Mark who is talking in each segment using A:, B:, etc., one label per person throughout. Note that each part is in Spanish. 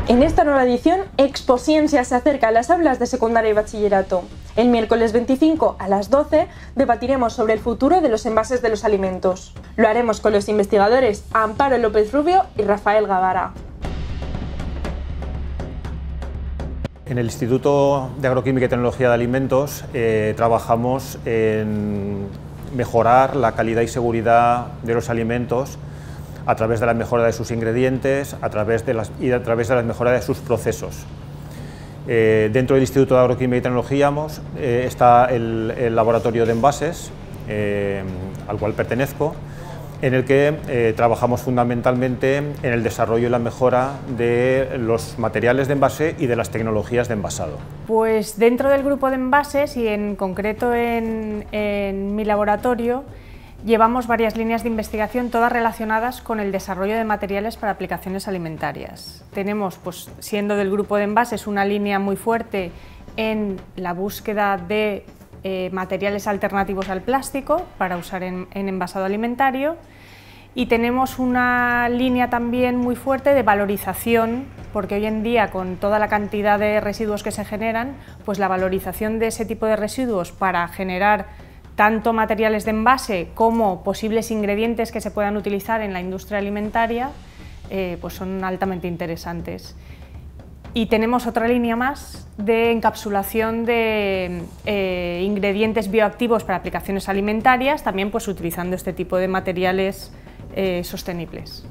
A: En esta nueva edición, Exposciencia se acerca a las aulas de secundaria y bachillerato. El miércoles 25 a las 12 debatiremos sobre el futuro de los envases de los alimentos. Lo haremos con los investigadores Amparo López Rubio y Rafael Gavara.
B: En el Instituto de Agroquímica y Tecnología de Alimentos trabajamos en mejorar la calidad y seguridad de los alimentos a través de la mejora de sus ingredientes y a través de la mejora de sus procesos. Dentro del Instituto de Agroquímica y Tecnología está el laboratorio de envases, al cual pertenezco, en el que trabajamos fundamentalmente en el desarrollo y la mejora de los materiales de envase y de las tecnologías de envasado.
C: Pues dentro del grupo de envases y en concreto en mi laboratorio llevamos varias líneas de investigación, todas relacionadas con el desarrollo de materiales para aplicaciones alimentarias. Tenemos, pues, siendo del grupo de envases, una línea muy fuerte en la búsqueda de materiales alternativos al plástico para usar en envasado alimentario, y tenemos una línea también muy fuerte de valorización, porque hoy en día, con toda la cantidad de residuos que se generan, pues la valorización de ese tipo de residuos para generar tanto materiales de envase como posibles ingredientes que se puedan utilizar en la industria alimentaria, pues son altamente interesantes. Y tenemos otra línea más de encapsulación de ingredientes bioactivos para aplicaciones alimentarias, también pues utilizando este tipo de materiales sostenibles.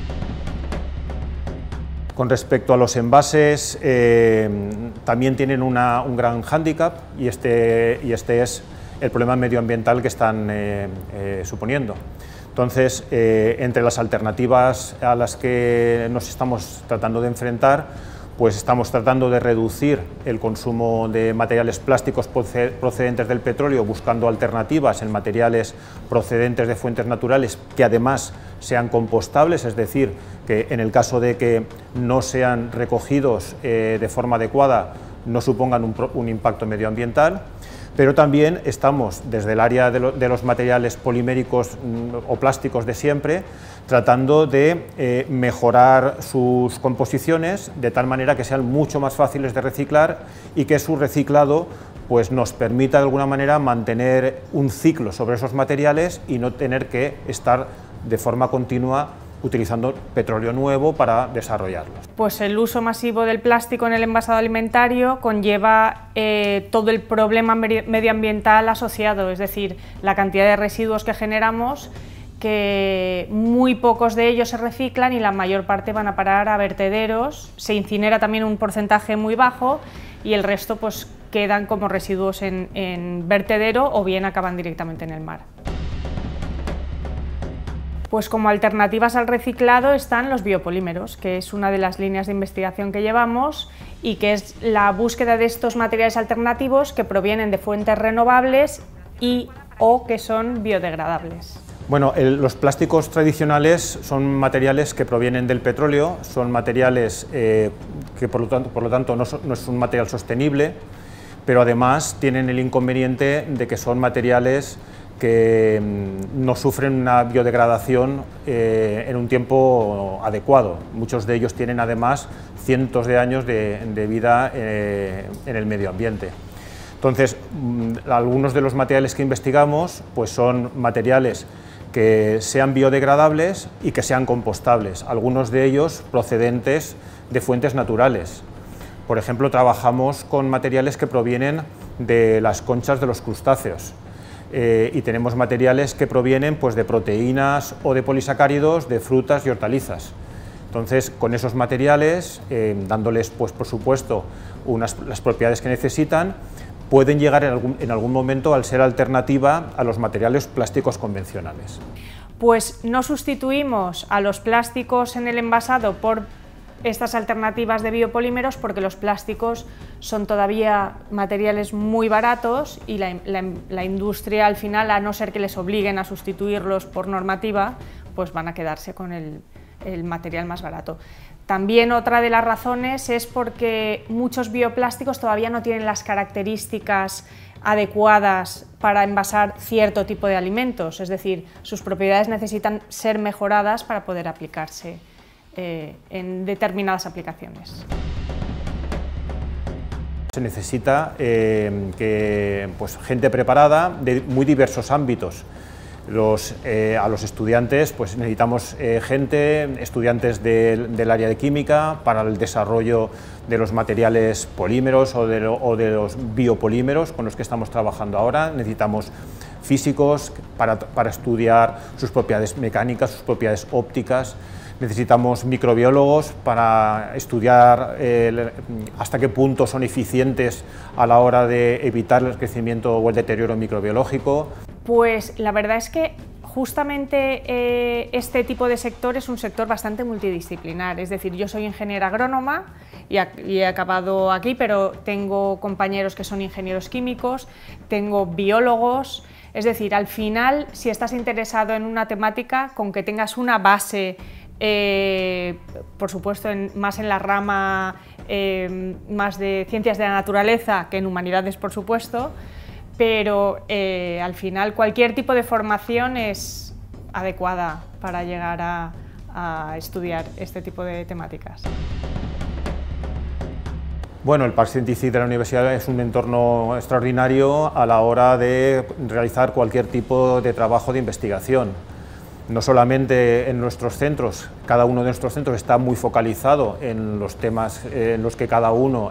B: Con respecto a los envases, también tienen un gran hándicap, y este es el problema medioambiental que están suponiendo. Entonces, entre las alternativas a las que nos estamos tratando de enfrentar, pues estamos tratando de reducir el consumo de materiales plásticos procedentes del petróleo, buscando alternativas en materiales procedentes de fuentes naturales que además sean compostables, es decir, que en el caso de que no sean recogidos de forma adecuada no supongan un impacto medioambiental. Pero también estamos, desde el área de los materiales poliméricos o plásticos de siempre, tratando de mejorar sus composiciones de tal manera que sean mucho más fáciles de reciclar y que su reciclado pues, nos permita de alguna manera mantener un ciclo sobre esos materiales y no tener que estar de forma continua utilizando petróleo nuevo para desarrollarlos.
C: Pues el uso masivo del plástico en el envasado alimentario conlleva todo el problema medioambiental asociado, es decir, la cantidad de residuos que generamos, que muy pocos de ellos se reciclan y la mayor parte van a parar a vertederos, se incinera también un porcentaje muy bajo y el resto pues quedan como residuos en vertedero o bien acaban directamente en el mar. Pues como alternativas al reciclado están los biopolímeros, que es una de las líneas de investigación que llevamos y que es la búsqueda de estos materiales alternativos que provienen de fuentes renovables o que son biodegradables.
B: Bueno, los plásticos tradicionales son materiales que provienen del petróleo, son materiales que por lo tanto no es un material sostenible, pero además tienen el inconveniente de que son materiales que no sufren una biodegradación en un tiempo adecuado. Muchos de ellos tienen además cientos de años de vida en el medio ambiente. Entonces, algunos de los materiales que investigamos pues son materiales que sean biodegradables y que sean compostables, algunos de ellos procedentes de fuentes naturales. Por ejemplo, trabajamos con materiales que provienen de las conchas de los crustáceos. Y tenemos materiales que provienen pues, de proteínas o de polisacáridos de frutas y hortalizas. Entonces, con esos materiales, dándoles pues, por supuesto las propiedades que necesitan, pueden llegar en algún momento al ser alternativa a los materiales plásticos convencionales.
C: Pues no sustituimos a los plásticos en el envasado por estas alternativas de biopolímeros porque los plásticos son todavía materiales muy baratos y la industria al final, a no ser que les obliguen a sustituirlos por normativa, pues van a quedarse con el material más barato. También otra de las razones es porque muchos bioplásticos todavía no tienen las características adecuadas para envasar cierto tipo de alimentos, es decir, sus propiedades necesitan ser mejoradas para poder aplicarse en determinadas aplicaciones.
B: Se necesita gente preparada de muy diversos ámbitos. A los estudiantes pues necesitamos estudiantes del área de química para el desarrollo de los materiales polímeros o de los biopolímeros con los que estamos trabajando ahora. Necesitamos físicos para estudiar sus propiedades mecánicas, sus propiedades ópticas. Necesitamos microbiólogos para estudiar hasta qué punto son eficientes a la hora de evitar el crecimiento o el deterioro microbiológico.
C: Pues la verdad es que justamente este tipo de sector es un sector bastante multidisciplinar, es decir, yo soy ingeniera agrónoma y he acabado aquí, pero tengo compañeros que son ingenieros químicos, tengo biólogos, es decir, al final, si estás interesado en una temática, con que tengas una base, por supuesto más en la rama más de ciencias de la naturaleza que en humanidades, por supuesto, pero al final cualquier tipo de formación es adecuada para llegar a estudiar este tipo de temáticas.
B: Bueno, el Parc Científic de la Universidad es un entorno extraordinario a la hora de realizar cualquier tipo de trabajo de investigación. No solamente en nuestros centros, cada uno de nuestros centros está muy focalizado en los temas en los que cada uno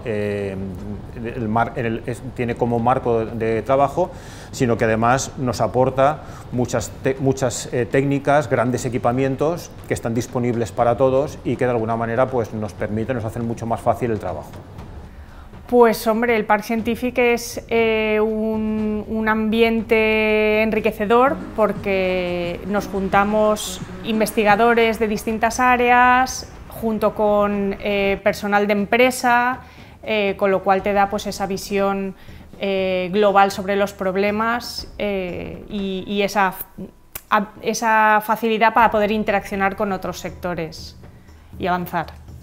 B: tiene como marco de trabajo, sino que además nos aporta muchas técnicas, grandes equipamientos que están disponibles para todos y que de alguna manera pues, nos hacen mucho más fácil el trabajo.
C: Pues hombre, el Parc Científic es un ambiente enriquecedor porque nos juntamos investigadores de distintas áreas junto con personal de empresa, con lo cual te da pues, esa visión global sobre los problemas y esa facilidad para poder interaccionar con otros sectores y avanzar.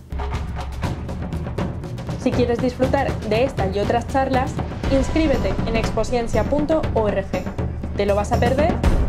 A: Si quieres disfrutar de esta y otras charlas, inscríbete en exposciencia.org. ¿Te lo vas a perder?